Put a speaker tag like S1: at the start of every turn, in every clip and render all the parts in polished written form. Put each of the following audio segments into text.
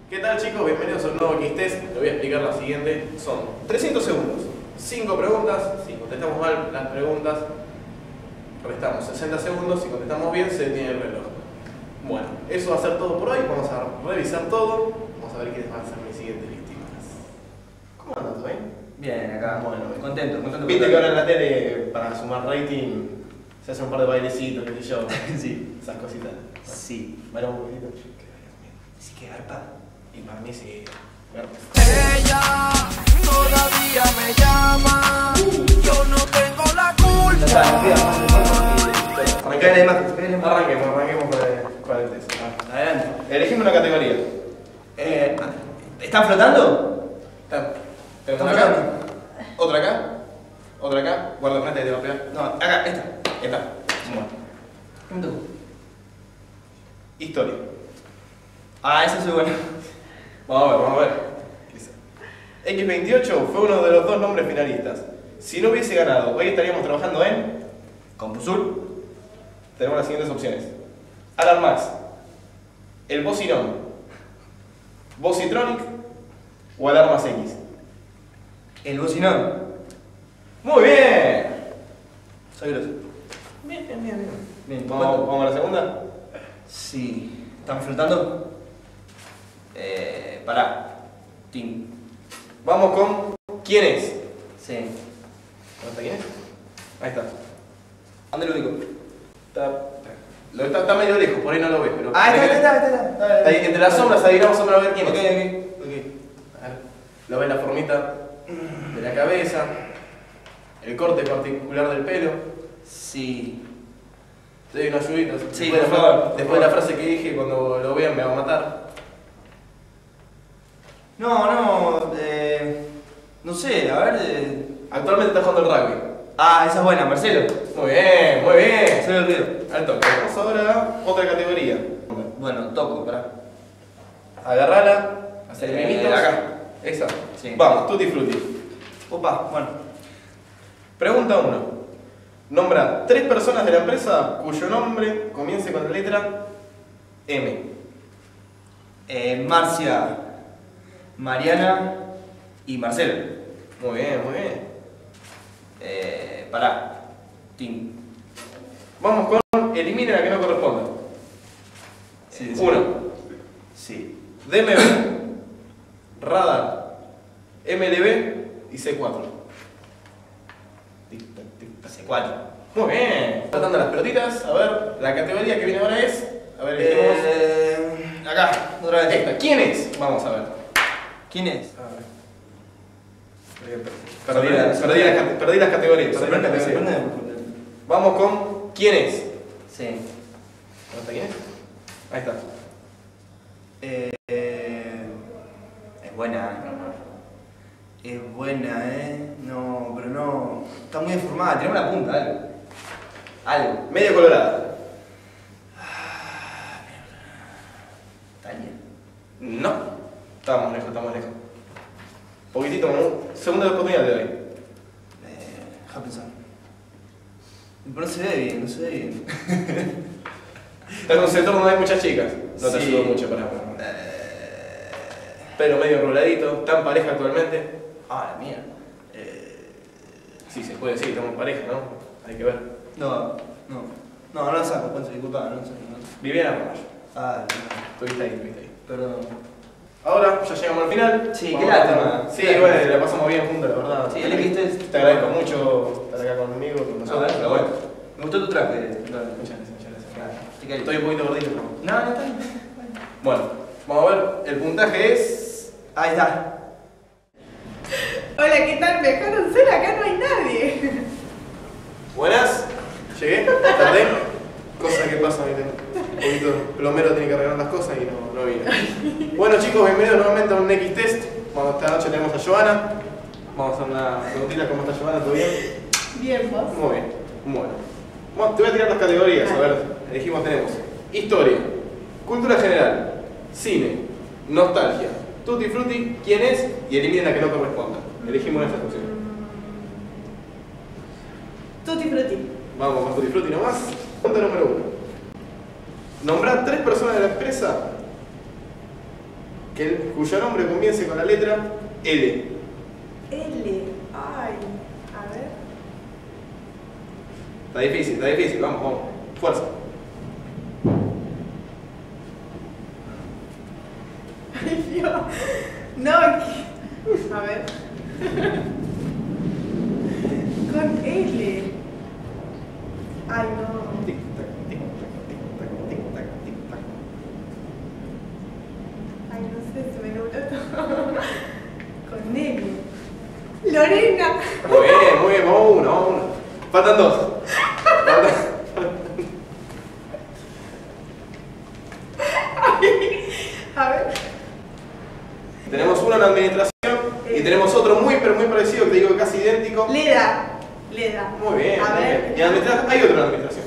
S1: ¿Qué tal, chicos? Bienvenidos a un nuevo X-Test. Te voy a explicar la siguiente. Son 300 segundos, 5 preguntas. Si contestamos mal las preguntas, restamos 60 segundos. Si contestamos bien, se detiene el reloj. Bueno, eso va a ser todo por hoy. Vamos a revisar todo. Vamos a ver quiénes van a ser mis siguientes víctimas. ¿Cómo andas, hoy?
S2: Bien, acá.
S1: Bueno,
S2: contento.
S1: Viste que ahora en la tele, para sumar rating, se hace un par de bailecitos, qué sé yo.
S2: Sí.
S1: Esas cositas.
S2: Sí.
S1: Baila un poquito.
S2: Sí que garpa.
S1: Y para mí sí.
S3: Ella todavía me llama, yo no tengo la culpa.
S1: Arranquemos con el test.
S2: Adelante.
S1: Elegimos una categoría.
S2: ¿Están flotando?
S1: Tenemos una
S2: ¿Están
S1: acá,
S2: flotando?
S1: otra acá, guarda frente, te va a pegar.
S2: No, acá, esta.
S1: Esta. Bueno.
S2: ¿Qué me tocó?
S1: Historia.
S2: Ah, esa soy bueno.
S1: Vamos a ver. X28 fue uno de los dos nombres finalistas. Si no hubiese ganado, hoy estaríamos trabajando en
S2: Compusur.
S1: Tenemos las siguientes opciones. Alan Max, el Bocinón, Bocitronic o Alarmas X.
S2: El bocinón.
S1: Muy bien.
S2: Soy grosso. Bien,
S1: Vamos a la segunda.
S2: Sí. ¿Están flotando? Pará. Tim.
S1: Vamos con ¿quién es?
S2: Sí.
S1: ¿Dónde está quién es? Ahí está.
S2: ¿Dónde lo ubico?
S1: Está medio lejos, por ahí no lo ves, pero.
S2: Ah, está.
S1: Está ahí, entre las sombras, adivinamos a ver quién es.
S2: Ok.
S1: A ver, lo ves la formita de la cabeza, el corte particular del pelo.
S2: Sí.
S1: Te doy una ayudita.
S2: Sí,
S1: Después
S2: por favor.
S1: Después de la frase que dije, cuando lo vean me va a matar.
S2: No sé, a ver.
S1: Actualmente está jugando el rugby.
S2: Ah, esa es buena, Marcelo.
S1: Muy bien, muy bien.
S2: Soy el río.
S1: Al toque. Vamos ahora a otra categoría.
S2: Bueno, toco, pará.
S1: Agarrala, hacer mimitos.
S2: Acá.
S1: Esa.
S2: Sí.
S1: Vamos, tutti frutti.
S2: Opa, bueno.
S1: Pregunta 1. Nombra 3 personas de la empresa cuyo nombre comience con la letra M.
S2: Marcia, Mariana y Marcelo.
S1: Muy bien, muy bien.
S2: Pará. Tim.
S1: Vamos con elimine la que no corresponda.
S2: Sí.
S1: 1.
S2: Sí.
S1: DMB, Radar, MDB y C4. Tic-tac, tic-tac.
S2: C4.
S1: Muy bien. Tratando las pelotitas. A ver, la categoría que viene ahora es. A ver, elegimos.
S2: Acá, otra vez.
S1: Esta. ¿Quién es? Vamos a ver.
S2: ¿Quién es?
S1: Perdí las categorías. Vamos con ¿quién es?
S2: Sí.
S1: ¿Dónde está quién es? Ahí está.
S2: Es buena, Es buena, No, pero no. Está muy deformada. Tenemos la punta, algo.
S1: Media colorada.
S2: Tania.
S1: No. Estamos lejos. Poquitito, ¿no? Segunda oportunidad de hoy.
S2: Deja pensar. Pero no se ve bien,
S1: Está en un sector donde hay muchas chicas. No te
S2: Sí.
S1: ayudo mucho para. Pelo medio ruladito. ¿Está en pareja actualmente?
S2: Ah, la mía.
S1: Sí, se puede decir, estamos en pareja, ¿no? Hay que ver.
S2: No saco, Ponce, disculpa, no saco.
S1: Viviana Ramallo.
S2: Ah,
S1: Estuviste ahí.
S2: perdón.
S1: Ahora ya llegamos al final.
S2: Sí,
S1: Vamos
S2: qué
S1: a
S2: lástima.
S1: Sí, bueno, la pasamos bien juntos, la verdad.
S2: Sí, el X-Test.
S1: Te agradezco mucho estar acá conmigo, con nosotros. Pero bueno,
S2: Me gustó tu traje.
S1: muchas gracias.
S2: Te caí.
S1: Estoy un poquito gordito, pero.
S2: No, está bien.
S1: Bueno, vamos a ver. El puntaje es.
S2: Ahí está.
S4: Hola, ¿qué tal? Me dejaron sola, acá no hay nadie.
S1: Buenas. Llegué, tardé. Cosa que pasa, ¿viste? Un poquito plomero tiene que arreglar las cosas y no vine. Bueno, chicos, bienvenidos nuevamente a un X-Test. Bueno, esta noche tenemos a Giovanna. Vamos a hacer una preguntita. ¿Cómo está Giovanna? ¿Todo bien?
S4: Bien, vos.
S1: Muy bien. Bueno, te voy a tirar las categorías. A ver, elegimos, tenemos historia, cultura general, cine, nostalgia, tutti frutti, quién es y eliminen la que no corresponda. Elegimos esta opción.
S4: Tutti frutti.
S1: Vamos con tutti frutti nomás. Pregunta número 1. Nombrar 3 personas de la empresa cuyo nombre comience con la letra L.
S4: L. Ay. A ver.
S1: Está difícil, vamos, vamos. Fuerza.
S4: Ay, Dios. No, a ver. Con L. Ay, no.
S1: Tic, tac, tic, tac, tic, tac, tic, tac.
S4: Ay, no sé, se me nubló todo. Con L. Lorena.
S1: Muy bien, vamos uno. Faltan dos.
S4: A ver.
S1: Tenemos uno en la administración y tenemos otro muy parecido, que te digo casi idéntico.
S4: Leda.
S1: Muy bien.
S4: A
S1: muy
S4: ver.
S1: bien. Y en la administración hay otro en la administración.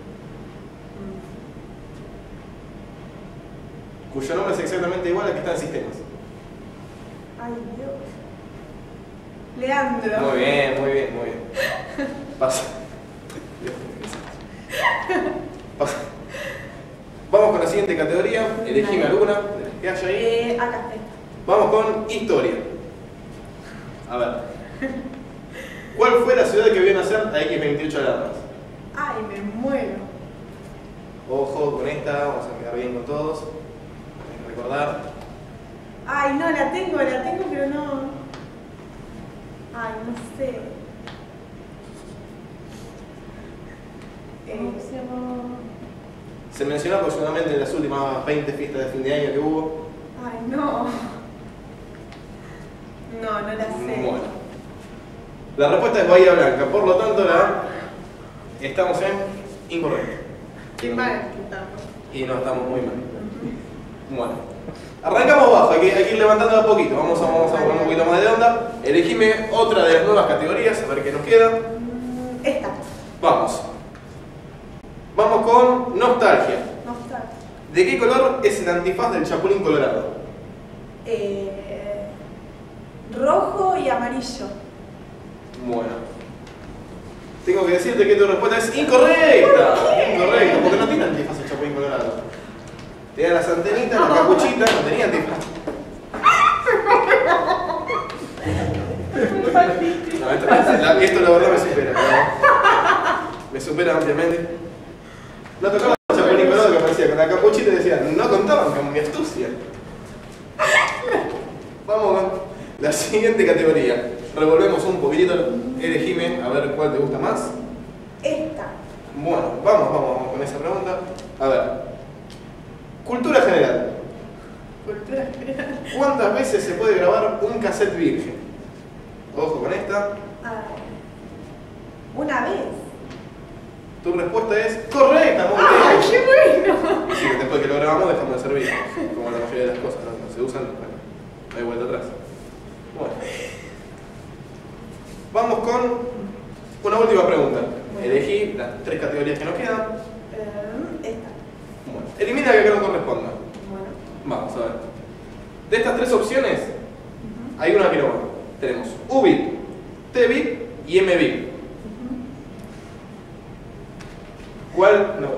S1: Cuyo nombre es exactamente igual al que está en sistemas.
S4: Ay, Dios. Leandro.
S1: Muy bien. Pasa. Pasa. Vamos con la siguiente categoría. Elegime alguna de las que hay ahí.
S4: Acá está.
S1: Vamos con historia. A ver. ¿Cuál fue la ciudad que vio nacer a X28 alarmas?
S4: Ay, me muero.
S1: Ojo con esta, vamos a quedar bien con todos. Hay que recordar.
S4: Ay, no, la tengo, pero no. Ay, no sé.
S1: Se mencionó aproximadamente en las últimas 20 fiestas de fin de año que hubo.
S4: Ay, no. No la sé.
S1: Bueno. La respuesta es Bahía Blanca, por lo tanto estamos en incorrecto.
S4: Qué mal que estamos.
S1: Y no estamos muy mal. Bueno. Arrancamos bajo, hay que ir levantando de a poquito. Vamos a poner un poquito más de onda. Elegime otra de las nuevas categorías, a ver qué nos queda.
S4: Esta.
S1: Vamos. Vamos con nostalgia.
S4: Nostalgia.
S1: ¿De qué color es el antifaz del Chapulín Colorado?
S4: Rojo y amarillo.
S1: Bueno. Tengo que decirte que tu respuesta es incorrecta. Incorrecta, porque no tiene antifaz el Chapulín Colorado. Tenía las antenitas, la capuchita, no tenía antifaz. No, esto la verdad me supera. Me supera ampliamente. No tocaba el Chapulín Colorado que aparecía con la capuchita y decía, no contaban con mi astucia. Vamos con la siguiente categoría. Revolvemos un poquitito, elegime a ver cuál te gusta más.
S4: Esta.
S1: Bueno, vamos con esa pregunta. A ver. Cultura general.
S4: Cultura general.
S1: ¿Cuántas veces se puede grabar un cassette virgen? Ojo con esta.
S4: Una vez.
S1: Tu respuesta es correcta, muy
S4: ¡Ay,
S1: bien.
S4: qué bueno!
S1: Sí, que después que lo grabamos dejamos de servir. Como la mayoría de las cosas, no se usan, bueno, no hay vuelta atrás. Bueno. Vamos con una última pregunta. Elegí las tres categorías que nos quedan.
S4: Esta.
S1: Bueno, elimina la que no corresponda.
S4: Bueno.
S1: Vamos a ver. De estas tres opciones, hay una que no va. Tenemos U-bit, T-bit y M-bit. ¿Cuál? No.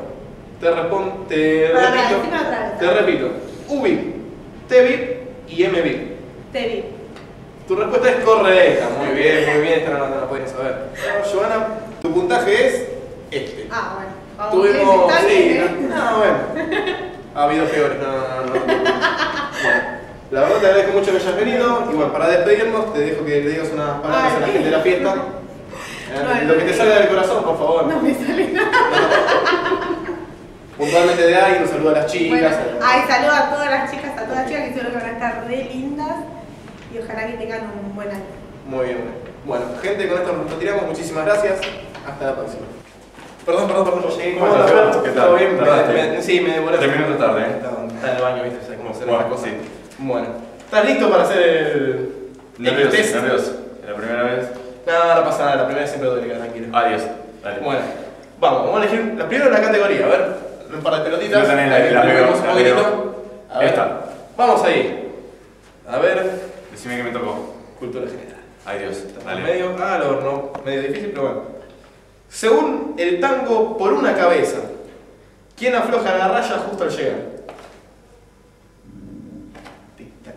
S1: Te repito. U-bit, T-bit y M-bit.
S4: T-bit.
S1: Tu respuesta es correcta. Muy bien, esta no la podías saber. Joana, tu puntaje es este.
S4: Bueno.
S1: Tuvimos.
S4: Está
S1: Sí,
S4: bien,
S1: no, bueno. Ha habido peores, no. Bueno, la verdad te agradezco mucho que hayas venido. Y bueno, para despedirnos, te dejo que le digas unas palabras a la gente de la fiesta. Lo que te salga del corazón, por favor.
S4: No me sale nada.
S1: Puntualmente de ahí, un saludo a las chicas.
S4: Bueno, saludo a todas las chicas que seguro que van a estar re lindas. Y ojalá que tengan un buen año.
S1: Muy bien. Bueno, gente, con esto nos retiramos. Muchísimas gracias. Hasta la próxima. Perdón, llegué.
S5: ¿Cómo estás? ¿Qué tal?
S1: ¿Todo bien?
S5: ¿Tardaste?
S1: Sí, me demoré.
S5: 3 minutos tarde, ¿eh?
S1: Está en el baño, ¿viste? ¿Sabes cómo hacer
S5: Bueno,
S1: las cosas?
S5: sí.
S1: Bueno. ¿Estás listo para hacer el test?
S5: Nervioso. ¿Es la primera vez?
S1: No pasa nada. La primera siempre duele, tranquilo.
S5: Adiós. Dale.
S1: Bueno, vamos a elegir la primera de la categoría. A ver, un par de pelotitas.
S5: Yo también la
S1: Ahí
S5: veo,
S1: vemos un
S5: la
S1: poquitito.
S5: veo.
S1: A ver.
S5: Esta.
S1: Vamos ahí. A ver,
S5: Decime que me tocó.
S1: cultura general.
S5: Adiós. Dale.
S1: Medio, al horno, medio difícil, pero bueno. Según el tango por una cabeza, ¿quién afloja la raya justo al llegar? Tic, tac,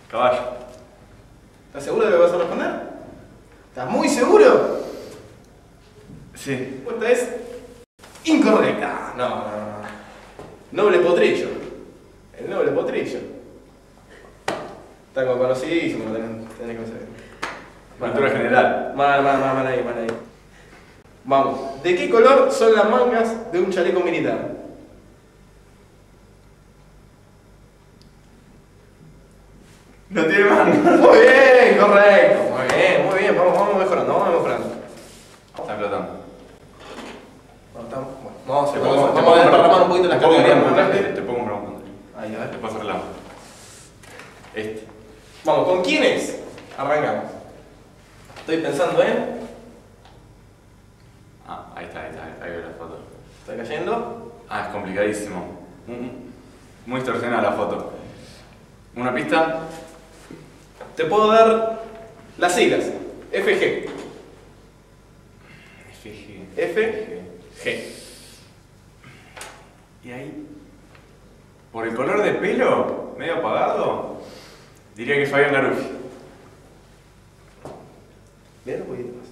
S5: Caballo.
S1: ¿Estás seguro de lo que vas a responder? ¿Estás muy seguro?
S5: Sí.
S1: La respuesta es incorrecta. No. Noble potrillo. El noble potrillo. Está conocidísimo, lo tenés que saber.
S5: Cultura general.
S1: Mal ahí. Vamos. ¿De qué color son las mangas de un chaleco militar?
S5: No tiene manga.
S1: Muy bien, correcto. Muy bien. Vamos mejorando.
S5: Está flotando.
S1: Vamos a desparramar un poquito las categorías.
S5: Te pongo un pregunta.
S1: Ahí, a ver.
S5: Te paso el reloj.
S1: Vamos, ¿con quiénes? Arrancamos. Estoy pensando en...
S5: Ahí está, ahí veo la foto.
S1: ¿Está cayendo?
S5: Es complicadísimo. Muy distorsionada la foto. ¿Una pista?
S1: Te puedo dar las siglas. FG. FG.
S5: ¿Y ahí? ¿Por el color de pelo? ¿Medio apagado? Diría que Fabián Garuffi.
S1: Mira un poquito más.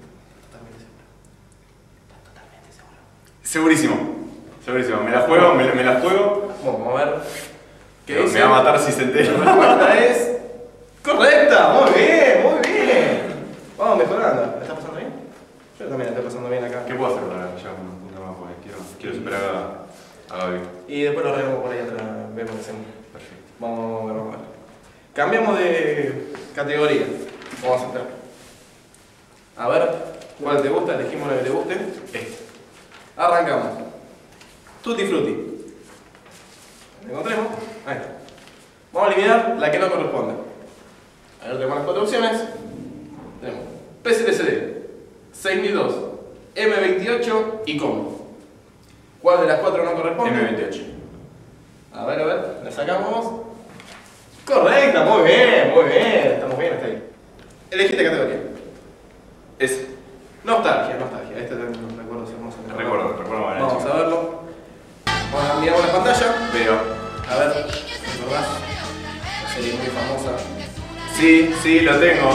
S5: Segurísimo. Me la juego.
S1: Vamos a ver. ¿Qué
S5: Me
S1: dice?
S5: va a matar si se entera.
S1: La respuesta es correcta. Muy bien. Vamos mejorando. ¿La estás pasando bien? Yo también la estoy pasando bien acá.
S5: ¿Qué puedo hacer para llegar a un punto más? Porque quiero superar a Gaby.
S1: Y después lo arreglamos por ahí atrás. Vemos qué hacemos.
S5: Perfecto.
S1: Vamos a ver. Cambiamos de categoría. Vamos a entrar. A ver, ¿cuál te gusta? Elegimos la que te guste. Arrancamos. Tutti frutti. ¿La encontremos? Ahí está. Vamos a eliminar la que no corresponde. A ver, tenemos las 4 opciones. Tenemos PCTCD, 6002, M28 y COM. ¿Cuál de las 4 no corresponde?
S5: M28.
S1: A ver, la sacamos. Correcta, muy bien. Estamos bien hasta ahí. Elegiste categoría. Nostalgia. Este es un recuerdo hermoso.
S5: Recuerdo.
S1: Vamos a verlo. Miramos la pantalla.
S5: Veo.
S1: A ver, ¿recordás? Una serie muy famosa.
S5: Sí, lo tengo.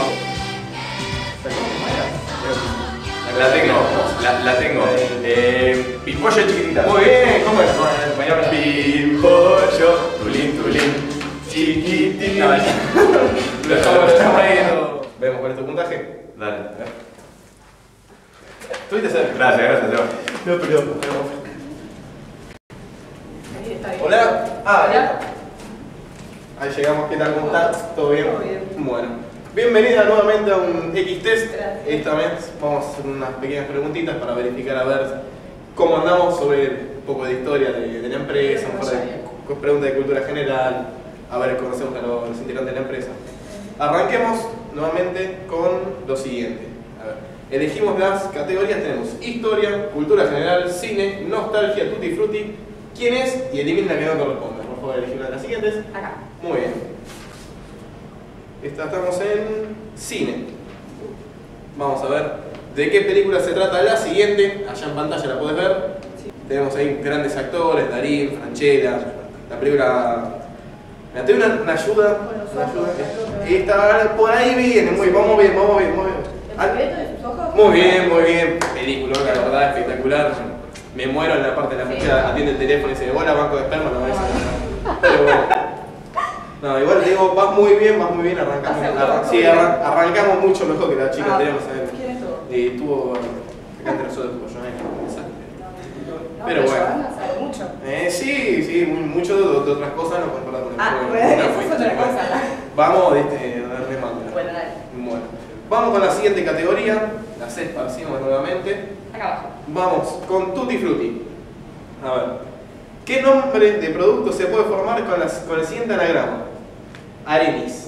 S5: La tengo. Pimpollo chiquitita.
S1: Muy bien, ¿cómo era?
S5: Pimpollo, tulín, chiquitita.
S1: Lo estamos ahí. Vemos cuál es tu puntaje.
S5: Dale.
S1: Estuviste cerca.
S5: Gracias, Seba.
S1: No, pero.
S4: Ahí está bien.
S1: Hola.
S4: Hola.
S1: Ahí llegamos. ¿Qué tal? ¿Cómo estás? ¿Todo bien?
S4: Todo bien.
S1: Bueno. Bienvenida nuevamente a un X-Test.
S4: Gracias.
S1: Esta vez vamos a hacer unas pequeñas preguntitas para verificar a ver cómo andamos sobre un poco de historia de la empresa, un par de preguntas de cultura general, a ver, conocemos a los integrantes de la empresa. Arranquemos nuevamente con lo siguiente. A ver, elegimos las categorías, tenemos historia, cultura general, cine, nostalgia, tutti frutti, quién es y eliminen la que no corresponde. Por favor, elegir una de las siguientes.
S4: Acá.
S1: Muy bien. Estamos en cine. Vamos a ver de qué película se trata la siguiente. Allá en pantalla la podés ver.
S4: Sí.
S1: Tenemos ahí grandes actores, Darín, Franchella. La película... Me tengo una ayuda. Una ayuda. Y está por ahí viene. Vamos bien.
S4: ¿El secreto de sus ojos?
S1: Muy bien. Película, la verdad, espectacular. Me muero en la parte de la Franchella. Atiende el teléfono y dice, hola, banco de esperma. No, pero bueno. No, igual te digo, vas muy bien, arrancamos mucho mejor que la chica anterior, ¿sabes?
S4: ¿Quién es todo?
S1: Y tuvo acá entre nosotros tuvo
S4: No,
S1: pero bueno.
S4: Joana sabe mucho.
S1: Sí, mucho de otras cosas no pueden hablar con el
S4: Bueno, eso es otra cosa.
S1: Vamos, darle mando.
S4: Bueno, dale.
S1: Bueno, vamos con la siguiente categoría, las esparcimos nuevamente.
S4: Acá abajo.
S1: Vamos con Tutti Frutti. A ver, ¿qué nombre de producto se puede formar con el siguiente anagrama? Arenis.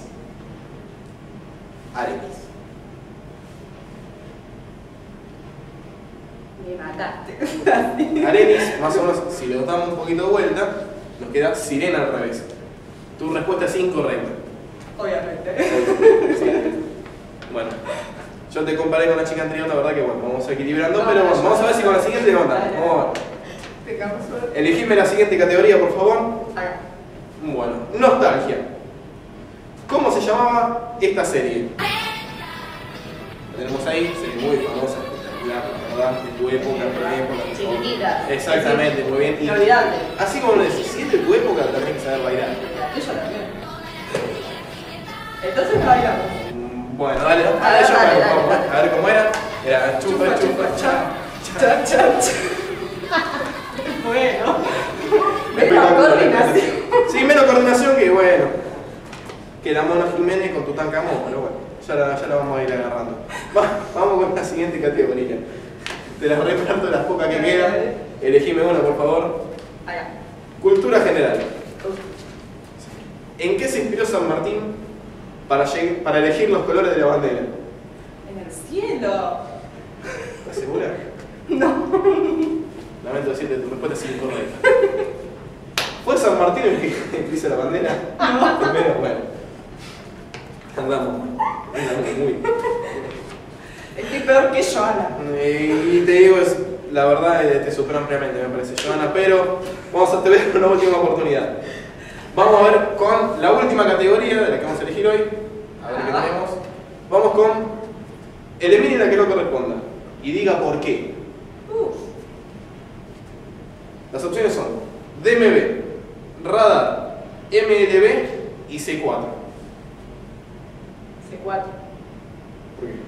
S4: Me mataste.
S1: Arenis, más o menos, si le damos un poquito de vuelta, nos queda sirena al revés. Tu respuesta es incorrecta.
S4: Obviamente.
S1: Sí. Bueno, yo te comparé con la chica anterior, la verdad que bueno, vamos equilibrando,
S4: No,
S1: pero
S4: no,
S1: bueno, vamos a ver si con la siguiente levantamos.
S4: Dale.
S1: Vamos a ver.
S4: Tengamos suerte.
S1: Elegime la siguiente categoría, por favor.
S4: Acá.
S1: Bueno, nostalgia. ¿Cómo se llamaba esta serie? La tenemos ahí, serie muy famosa, espectacular, la verdad, de tu época, de mi época.
S6: Chiquitita.
S1: Exactamente, muy bien. Y
S6: Inolvidable.
S1: así como lo decís, si es de tu época, también hay que saber bailar.
S6: Yo también. Entonces no bailamos.
S1: Bueno, dale,
S6: Dale,
S1: yo
S6: dale,
S1: vamos,
S6: dale.
S1: a ver cómo era. Era chupa, chupa, cha, cha, cha, cha.
S6: Bueno.
S1: Menos
S6: coordinación.
S1: Sí, menos coordinación que bueno. Que la Mona Jiménez con Tutankamón, pero bueno, ya la vamos a ir agarrando. Vamos con la siguiente categoría. Te las reparto las pocas que quedan. Elegime una, por favor.
S6: Acá.
S1: Cultura general. ¿En qué se inspiró San Martín para elegir los colores de la bandera?
S6: En el cielo.
S1: ¿Estás segura?
S6: No.
S1: Lamento decirte, tu respuesta es incorrecta. ¿Fue San Martín el que hizo la bandera? No. Primero, bueno. Andamos muy.
S6: Estoy peor que Joana.
S1: Y te digo, la verdad te supero ampliamente, me parece, Joana, pero te voy a dar una última oportunidad. Vamos a ver con la última categoría de la que vamos a elegir hoy. A ver qué tenemos. Vamos con elimine la que no corresponda y diga por qué. Las opciones son DMB, Radar, MLB y C4.
S6: C4.
S1: ¿Por qué?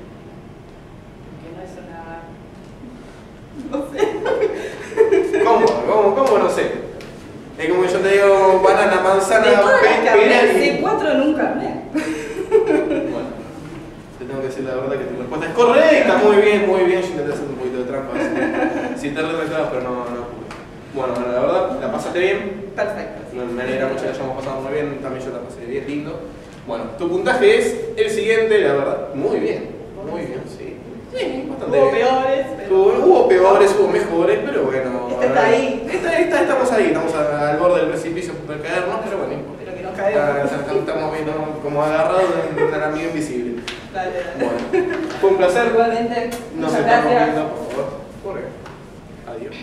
S6: Porque no es una... No sé.
S1: ¿Cómo no sé? Es como yo te digo, banana, manzana,
S6: De todas las que hablé,
S1: y...
S6: C4 nunca hablé.
S1: Bueno, te tengo que decir la verdad que tu respuesta es correcta. Muy bien, yo intenté hacer un poquito de trampa. Si te retrasabas, pero no pude. Bueno, la verdad, la pasaste bien.
S6: Perfecto. Sí.
S1: Me alegra mucho que la hayamos pasado muy bien, también yo la pasé bien, lindo. Bueno, tu puntaje es el siguiente, la verdad, muy bien, sí. Sí, bastante
S6: Hubo
S1: bien.
S6: peores, pero...
S1: Hubo peores, hubo mejores, pero bueno.
S6: Esta está ahí.
S1: Estamos ahí, estamos al borde del precipicio por caernos, pero bueno, no importa.
S6: Pero que nos caemos.
S1: Estamos viendo como agarrados de un amigo invisible.
S6: Dale.
S1: Bueno, fue un placer.
S6: Igualmente.
S1: Nos
S6: Muchas
S1: estamos
S6: gracias.
S1: viendo, por favor. Corre. Adiós.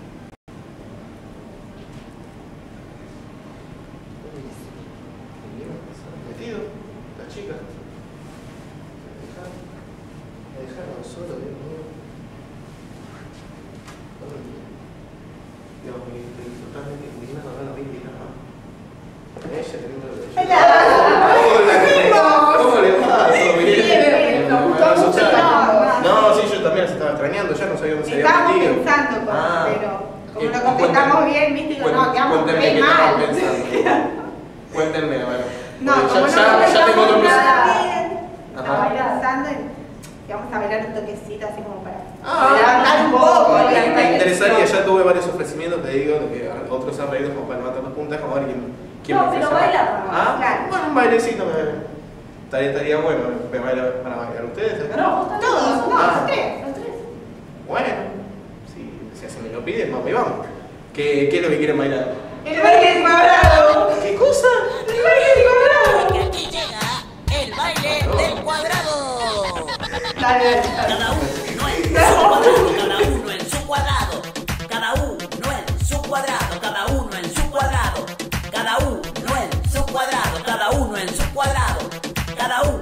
S1: Metido, la chica. Me dejaron solo, Dios mío. Dios mío, estoy totalmente indignado, no lo vi indignado. Ella teniendo lo de ella. ¿Cómo le va? ¿Todo bien?
S4: Nos gustó mucho.
S1: No, sí, yo también las estaba extrañando, ya no sabía dónde se había
S4: Estábamos
S1: metido.
S4: pensando, pero como lo contestamos bien, viste, digo, no,
S1: Cuéntenme
S4: quedamos
S1: qué
S4: re
S1: estaban
S4: mal.
S1: pensando. Cuéntenme, a ver.
S4: No,
S1: Porque
S4: como no
S1: ya tengo otro
S4: contestamos
S1: plan.
S4: nada bien,
S1: Ajá.
S4: estaba pensando en que vamos a bailar un toquecito así como para
S1: Ah,
S4: levantar un poco.
S1: Me interesaría, ya tuve varios ofrecimientos, te digo, de que otros arreglos como para levantar los puntas, como a ver quién
S6: No,
S1: me
S6: pero
S1: ofrece.
S6: baila.
S1: Ah,
S4: Claro.
S1: bueno, un bailecito estaría bueno. ¿Van a bailar ustedes acá?
S6: No, vos
S4: Todos, no,
S1: Ah.
S4: los tres.
S1: Bueno, si se me lo piden, vamos y vamos. ¿Qué es lo que quieren bailar?
S4: El baile del cuadrado.
S1: ¿Qué cosa?
S4: El baile del cuadrado.
S7: Porque aquí llega el baile del cuadrado.
S4: Dale, dale.
S7: Cada uno en su cuadrado, cada uno en su cuadrado, cada uno en su cuadrado, cada uno en su cuadrado, cada uno en su cuadrado, cada uno en su cuadrado, cada uno